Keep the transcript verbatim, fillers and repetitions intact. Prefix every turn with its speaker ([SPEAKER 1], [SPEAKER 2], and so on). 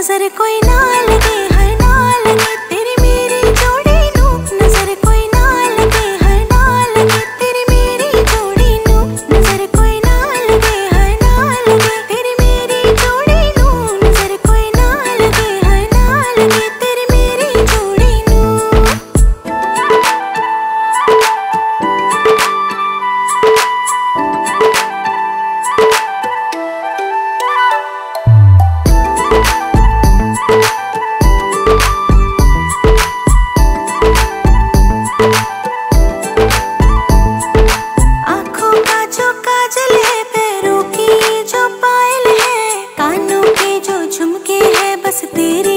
[SPEAKER 1] नजर कोई ना लगे हर ना लगे तेरी मेरी जोड़ी नू, नजर कोई ना लगे हर ना लगे तेरी मेरी जोड़ी नू, नजर कोई ना लगे हर ना लगे तेरी मेरी जोड़ी नू, नजर कोई ना लगे हर ना लगे तेरी मेरी जोड़ी नू। आँखों का जो काजल है, पैरों की जो पायल है, कानों के जो झुमके हैं, बस तेरी